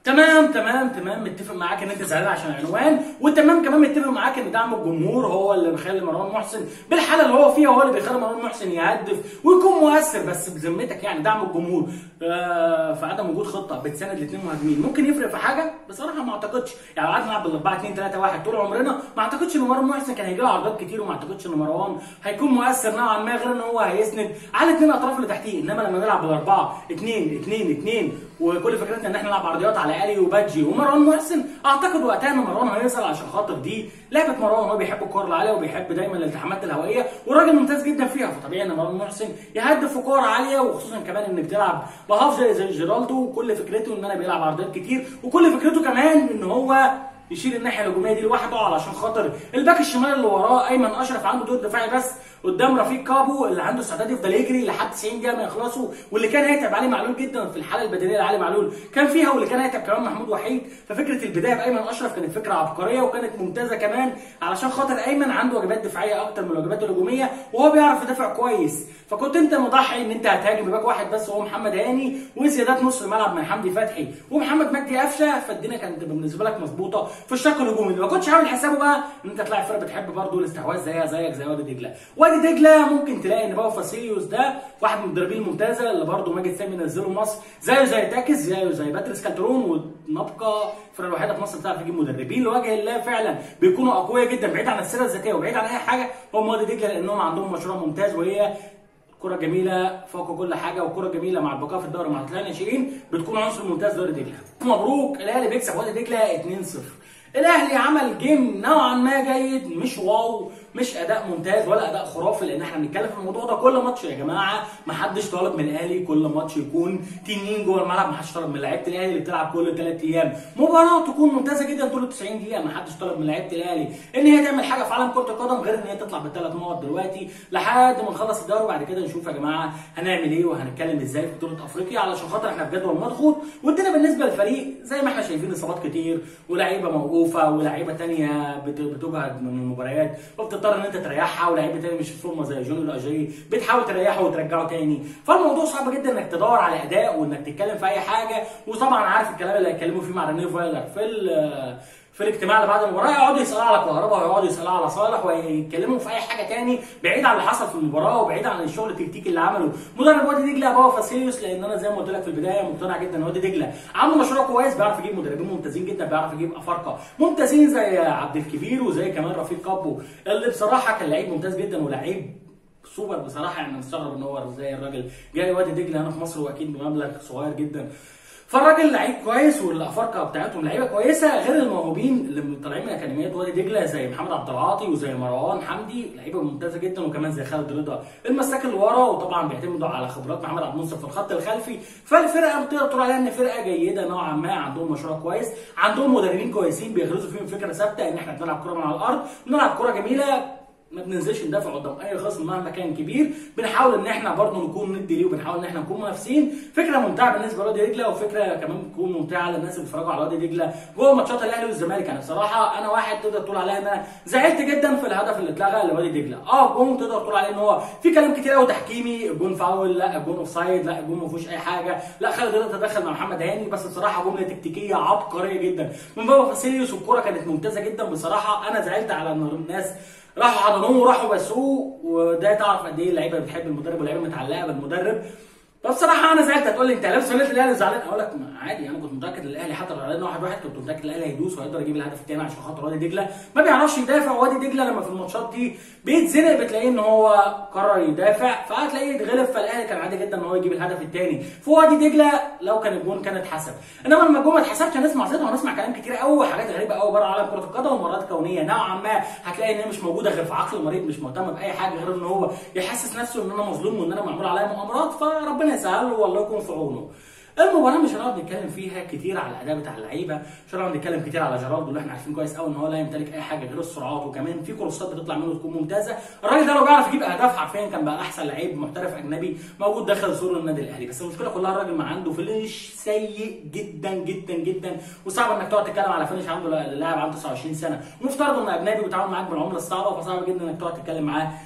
تمام متفق معاك ان انت زعلان عشان العنوان، وتمام كمان متفق معاك ان دعم الجمهور هو اللي بيخلي مروان محسن بالحاله اللي هو فيها، هو اللي بيخلي مروان محسن يهدف ويكون مؤثر. بس بذمتك يعني دعم الجمهور في عدم وجود خطه بتساند الاثنين مهاجمين ممكن يفرق في حاجه؟ بصراحه ما اعتقدش. يعني لو قعدنا نلعب بال 4 2 3 1 طول عمرنا ما اعتقدش ان مروان محسن كان هيجي له عرضات كتير، وما اعتقدش ان مروان هيكون مؤثر نوعا ما غير ان هو هيسند على الاثنين اطراف اللي تحتيه. انما لما نلعب بال 4 2 2 2 وكل فكرتنا ان احنا نلعب عرضيات على الي وبادجي ومروان محسن، اعتقد وقتها ان مروان هيوصل عشان خاطر دي لعبه مروان. هو بيحب الكوره العاليه وبيحب دايما الالتحامات الهوائيه، والراجل ممتاز جدا فيها، فطبيعي ان مروان محسن يهدف في كوره عاليه، وخصوصا كمان ان بتلعب بهاف زي جيرالدو، وكل فكرته ان انا بيلعب عرضيات كتير، وكل فكرته كمان ان هو يشيل الناحيه الهجوميه دي لوحده علشان خاطر الباك الشمال اللي وراه ايمن اشرف عنده دور دفاعي بس قدام رفيق كابو اللي عنده استعداد يفضل يجري لحد 90 دقيقه ما يخلصوا، واللي كان هيتعب علي معلول جدا في الحاله البدنيه اللي علي معلول كان فيها، واللي كان هيتعب كمان محمود وحيد. ففكره البدايه بايمن اشرف كانت فكره عبقريه وكانت ممتازه كمان، علشان خاطر ايمن عنده واجبات دفاعيه اكتر من الواجبات الهجوميه، وهو بيعرف يدافع كويس. فكنت انت مضحي ان انت هتهاجم بباك واحد بس وهو محمد هاني، وزيادات نص الملعب من حمدي فتحي ومحمد مجدي قفشه، فالدنيا كانت بالنسبه لك مظبوطه في الشق الهجومي. ما كنتش عامل حسابه بقى ان انت تلاعب فرقه بتحب برضه الاستحواذ زيك زي وادي دجله. وادي دجله ممكن تلاقي ان باو فاسيليوس ده واحد من المدربين الممتازه اللي برضه ماجد سامي نزله مصر، زي تاكس زي باتريس كالترون، ونبقى الفرقه الوحيده في مصر بتعرف تجيب مدربين لوجه الله فعلا بيكونوا اقوياء جدا بعيد عن السيره الذاتيه وبعيد عن اي حاجه. هم وادي دجله لانهم عندهم مشروع ممتاز، وهي كرة جميلة فوق كل حاجة، وكرة جميلة مع البقاء في الدوري مع طلائع الناشئين بتكون عنصر ممتاز لوادي دجلة. مبروك الاهلي بيكسب وادي دجلة 2-0. الاهلي عمل جيم نوعا ما جيد، مش واو، مش اداء ممتاز ولا اداء خرافي، لان احنا بنتكلم في الموضوع ده كل ماتش يا جماعه. ما حدش طالب من الاهلي كل ماتش يكون تنين جوه الملعب، ما حدش طالب من لعيبه الاهلي اللي بتلعب كل 3 ايام مباراه تكون ممتازه جدا طول 90 دقيقه. ما حدش طالب من لعيبه الاهلي ان هي تعمل حاجه في عالم كره القدم غير ان هي تطلع بالثلاث نقط دلوقتي لحد ما نخلص الدوري، وبعد كده نشوف يا جماعه هنعمل ايه وهنتكلم ازاي في بطوله افريقيا، علشان خاطر احنا في جدول مضغوط. والدنيا بالنسبه للفريق زي ما احنا شايفين اصابات كتير ولاعيبه موقوفه ولاعيبه ثانيه بتجهد من المباريات وبتضطر ان انت تريحها، ولاعيبه تاني مش في فورمه زي جونيور اجاي بتحاول تريحه وترجعه تاني. فالموضوع صعب جدا انك تدور على اداء وانك تتكلم في اي حاجه. وطبعا عارف الكلام اللي هيتكلموا فيه مع رينيه فايلر في الاجتماع اللي بعد المباراه، يقعدوا يسالوا على كهربا ويقعدوا يسالوا على صالح ويتكلموا في اي حاجه تاني بعيد عن اللي حصل في المباراه وبعيد عن الشغل التكتيكي اللي عمله مدرب وادي دجله باو فاسيليوس. لان انا زي ما قلت لك في البدايه مقتنع جدا ان وادي دجله عنده مشروع كويس، بيعرف يجيب مدربين ممتازين جدا، بيعرف يجيب افارقه ممتازين زي عبد الكبير وزي كمان رفيق كابو اللي بصراحه كان لعيب ممتاز جدا ولاعيب سوبر بصراحه. يعني مستغرب ان هو ازاي الراجل جاي وادي دجله هنا في مصر واكيد بمبلغ صغير جدا. فالراجل لعيب كويس والافارقه بتاعتهم لعيبه كويسه، غير الموهوبين اللي طالعين من اكاديميات وادي دجله زي محمد عبد العاطي وزي مروان حمدي، لعيبه ممتازه جدا، وكمان زي خالد رضا المساك اللي ورا، وطبعا بيعتمدوا على خبرات محمد عبد المنصف في الخط الخلفي. فالفرقه تقدر تقول عليها ان فرقه جيده نوعا ما، عندهم مشروع كويس، عندهم مدربين كويسين بيغرزوا فيهم فكره ثابته ان احنا بنلعب كوره من على الارض، بنلعب كوره جميله، ما بننزلش ندافع قدام اي خصم مهما كان كبير، بنحاول ان احنا برضه نكون ندي ليه وبنحاول ان احنا نكون منافسين. فكره ممتعه بالنسبه لوادي دجله، وفكره كمان بتكون ممتعه للناس اللي بيتفرجوا على وادي دجله جوه ماتشات الاهلي والزمالك. يعني بصراحه انا واحد تقدر تقول عليها ان انا زعلت جدا في الهدف اللي اتلغى لوادي دجله. الجون تقدر تقول عليه ان هو في كلام كتير قوي تحكيمي، الجون فاول، لا الجون اوف سايد، لا الجون ما فيهوش اي حاجه، لا خالد رضا تدخل مع محمد هاني. بس بصراحه جمله تكتيكيه عبقريه جدا من بابا فاسيليوس، والكوره كانت ممتازه جدا بصراحه. انا زعلت على ان الناس راحوا حضنوه وراحوا بسوه، وده تعرف قد ايه اللعيبه بتحب المدرب واللعيبه متعلقه بالمدرب. فبصراحه انا زعلت. هتقول لي انت لابس فانيله الاهلي زعلان؟ اقول لك عادي، انا كنت متاكد ان الاهلي حتى لو علينا 1-1 كنت متاكد ان الاهلي هيدوس وهيقدر يجيب الهدف الثاني، عشان خاطر وادي دجله ما بيعرفش يدافع. وادي دجله لما في الماتشات دي بيتزنق بتلاقيه ان هو قرر يدافع، فهتلاقيه يتغلب. فالاهلي كان عادي جدا ان هو يجيب الهدف الثاني في وادي دجله لو كان الجون كان اتحسب. انما لما الجون ما اتحسبش هنسمع زيطه وهنسمع كلام كتير قوي وحاجات غريبه قوي بره عالم كره القدم ومرات كونيه نوعا ما هتلاقي ان هي مش موجوده غير في عقل المريض، مش مهتم باي حاجه غير ان هو يحسس نفسه ان انا مظلوم وان انا معمول عليا مؤامرات. فربنا يسهل له والله يكون في عونه. المباراه مش هنقعد نتكلم فيها كتير على الاداء بتاع اللعيبه، مش هنقعد نتكلم كتير على جيرالدو اللي احنا عارفين كويس قوي ان هو لا يمتلك اي حاجه غير السرعات، وكمان في كروسات بتطلع منه تكون ممتازه. الراجل ده لو بيعرف يجيب اهداف حرفيا كان بقى احسن لعيب محترف اجنبي موجود داخل سور النادي الاهلي. بس المشكله كلها الراجل ما عنده فينش سيء جدا جدا جدا، وصعب انك تقعد تتكلم على فينش عنده لاعب عنده 29 سنه، ومفترض انه اجنبي وبيتعامل معاك بالعمله الصعبه، فصعب جدا انك تقعد تتكلم معاه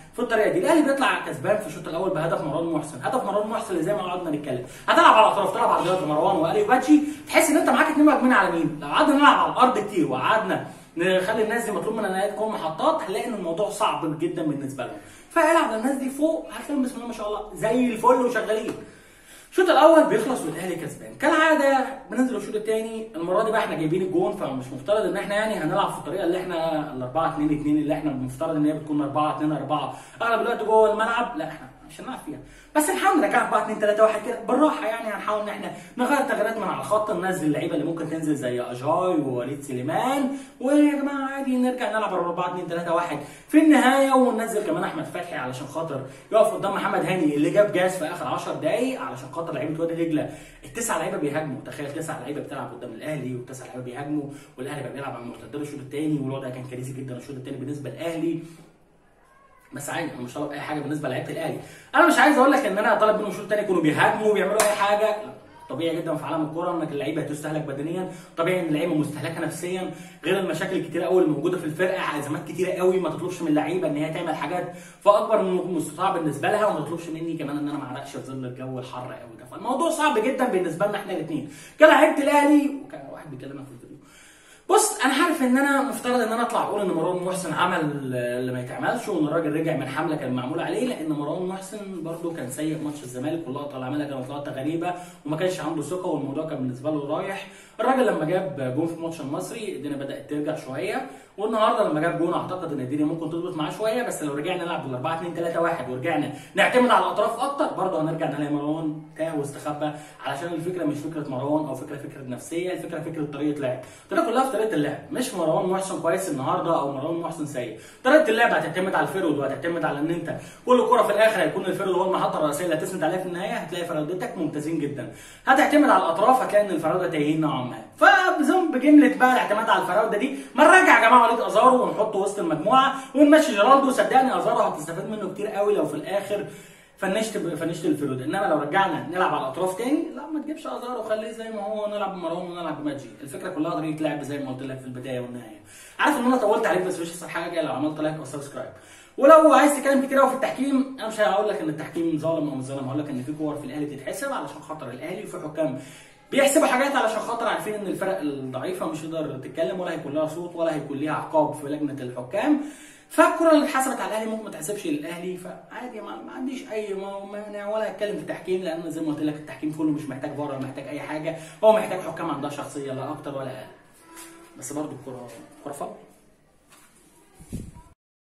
في الطريقه دي. الاهلي بيطلع كسبان في الشوط الاول بهدف مروان محسن، هدف مروان محسن اللي زي ما قعدنا نتكلم، هتلعب على الاطراف، تلعب على الجهاز مروان والي وباتشي، تحس ان انت معاك اثنين مهاجمين على مين؟ لو قعدنا نلعب على الارض كتير وقعدنا نخلي الناس دي مطلوب منها انها تكون محطات، هنلاقي ان الموضوع صعب جدا بالنسبه لهم. فالعب الناس دي فوق هتلاقيهم بسم الله ما شاء الله زي الفل وشغالين. الشوط الاول بيخلص والاهلي كسبان كالعاده. بننزل الشوط الثاني، المره دي بقى احنا جايبين الجون، فمش مفترض ان احنا يعني هنلعب في الطريقه اللي احنا ال 4-2-2 اللي احنا المفترض ان هي بتكون 4-2-4 اغلب الوقت جوه الملعب، لا احنا مش هنلعب فيها، بس نحاول نرجع 4-2-3-1 كده بالراحه. يعني هنحاول ان احنا نغير تغييرات من على الخط، ننزل اللعيبه اللي ممكن تنزل زي اجاي ووليد سليمان، ويا جماعه عادي نرجع نلعب 4-2-3-1 في النهايه، وننزل كمان احمد فتحي علشان خاطر يقف قدام محمد هاني اللي جاب جاز في اخر 10 دقائق، علشان خاطر لعيبه وادي دجله التسع لعيبه بيهاجموا. تخيل 9 لعيبه بتلعب قدام الاهلي والتسع لعيبه بيهاجموا، والاهلي بقى بيلعب على المرتدات الشوط الثاني، والوضع كان كارثي جدا الشوط الثاني بالنسبه للاهلي. بس عادي انا مش طالب اي حاجه بالنسبه لعيبه الاهلي، انا مش عايز اقول لك ان انا طالب منهم الشوط الثاني يكونوا بيهاجموا وبيعملوا اي حاجه، طبيعي جدا في عالم الكوره انك اللعيبه هتستهلك بدنيا، طبيعي ان اللعيبه مستهلكه نفسيا، غير المشاكل الكتيره قوي اللي موجوده في الفرقه، ازمات كتيره قوي، ما تطلبش من اللعيبه ان هي تعمل حاجات فاكبر من المستطاع بالنسبه لها، وما تطلبش مني كمان ان انا ما اعرقش في ظل الجو الحر قوي ده، فالموضوع صعب جدا بالنسبه لنا احنا الاثنين كلاعيبه الاهلي. وكان واحد بيكلمنا في الفيديو، بص انا عارف ان انا مفترض ان انا اطلع اقول ان مروان محسن عمل اللي ما يتعملش، وان الراجل رجع من حمله كان معمول عليه، لان مروان محسن برده كان سيء ماتش الزمالك، واللقطه اللي عملها كانت لقطه غريبه وما كانش عنده ثقه، والموضوع كان بالنسبه له رايح. الراجل لما جاب جون في ماتش المصري الدنيا بدات ترجع شويه، والنهارده لما جاب جون اعتقد ان الدنيا ممكن تظبط معاه شويه، بس لو رجعنا نلعب بال 4-2-3-1 ورجعنا نعتمد على الاطراف اكتر، برده هنرجع نلاقي مروان تاه واستخبى، علشان الفكره مش فكره مروان او فكره نفسيه، الفكره فكره طريقه لعب، الطريقه كلها في طريقه اللعب، مش مروان محسن كويس النهارده او مروان محسن سيء، طريقه اللعب هتعتمد على الفرود، وهتعتمد على ان انت كل كره في الاخر هيكون الفرود هو المحطه الرئيسيه اللي هتسند عليها في النهايه، هتلاقي فرودتك ممتازين جدا، هتعتمد على الاطراف هتلاقي ان الفراوده تايهين نوعا ما، بجمله بقى الاعتماد على الفراوده دي ما نرجع يا جماعه وليد ازارو ونحطه وسط المجموعه ونمشي جيرالدو، صدقني ازارو هتستفاد منه كتير قوي لو في الاخر فنشت الفرود، انما لو رجعنا نلعب على الاطراف تاني لا ما تجيبش ازارو، خليه زي ما هو، نلعب بمروان ونلعب بماجي، الفكره كلها طريقه لعب زي ما قلت لك في البدايه والنهايه. عارف ان انا طولت عليك بس مش احسن حاجه لو عملت لايك او سبسكرايب، ولو عايز تتكلم كتير قوي في التحكيم انا مش هقول لك ان التحكيم ظالم او مش ظالم، هقول لك ان في كور في الاهلي بتتحسب علشان خاطر الاهلي، وفي حكام بيحسبوا حاجات علشان خاطر عارفين ان الفرق الضعيفه مش هتقدر تتكلم ولا هيكون لها صوت ولا هيكون ليها عقاب في لجنه الحكام، فالكره اللي اتحسبت على الاهلي ممكن ما تحسبش للاهلي، فعادي ما عنديش اي مانع ولا اتكلم في التحكيم، لان زي ما قلت لك التحكيم كله مش محتاج فار ولا محتاج اي حاجه، هو محتاج حكام عندها شخصيه لا اكتر ولا اقل، بس برضه الكره فاول.